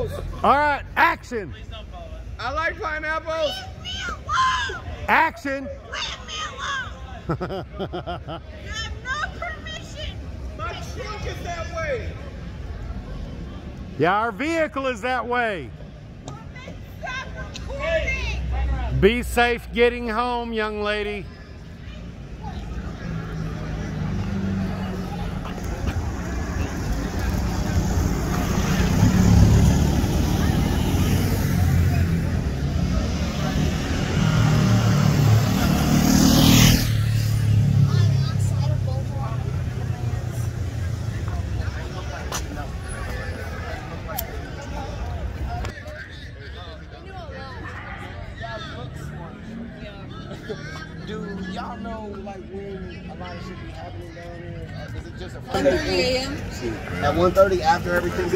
pineapples. All right, action. I like pineapples. Leave me alone. Action. Leave me alone. You have no permission. My truck is that way. Yeah, our vehicle is that way. Stop recording. Be safe getting home, young lady. Do y'all know like when a lot of shit be happening down here? Is it just a 1:30 a.m. At 1:30 after everything?